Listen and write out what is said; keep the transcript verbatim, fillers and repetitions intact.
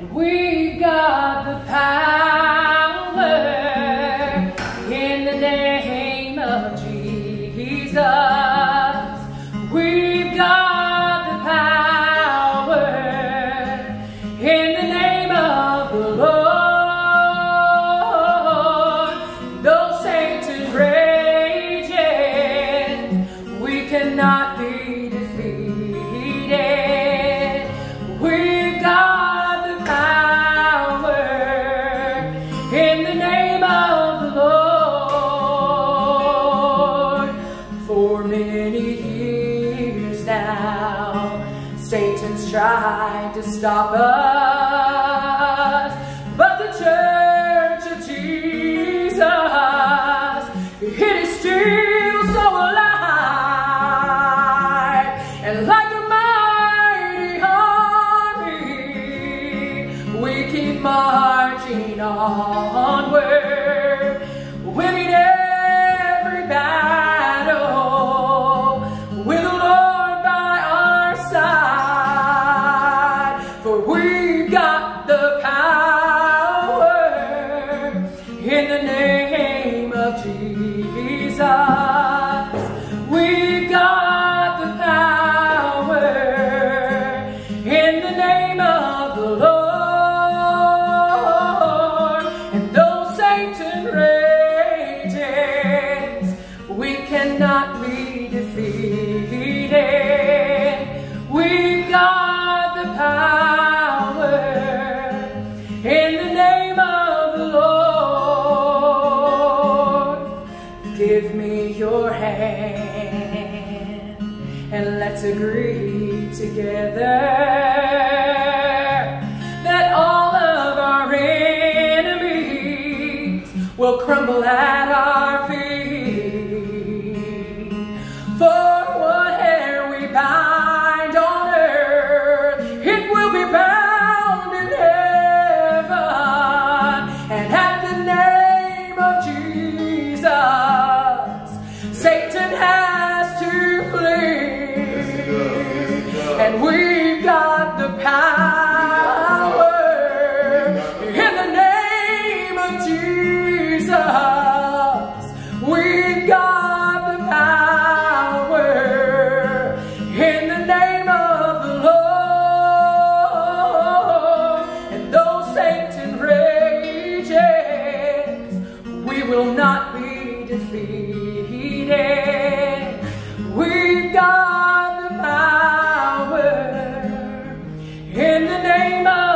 We've got the power in the name of Jesus. We've got the power in the name of the Lord. Though Satan rages, we cannot be defeated. We've got the power in the name of the Lord. For many years now, Satan's tried to stop us, but the Church of Jesus, it is still so alive, and like a mighty army, we keep marching onward, winning every battle with the Lord by our side. For we've got the power in the name of Jesus. We've got the power in the name of the Lord. And though Satan rages, we cannot be defeated. We've got the power in the name of the Lord. Give me your hand and let's agree together that all of our enemies will crumble at our feet. For whatever we bind on earth, it will be bound in heaven. And at the name of Jesus, Satan has to flee. And we've got the power in the name of Jesus. We've got the power in the name of the Lord. And though Satan rages, we will not be defeated. We've got the power in the name of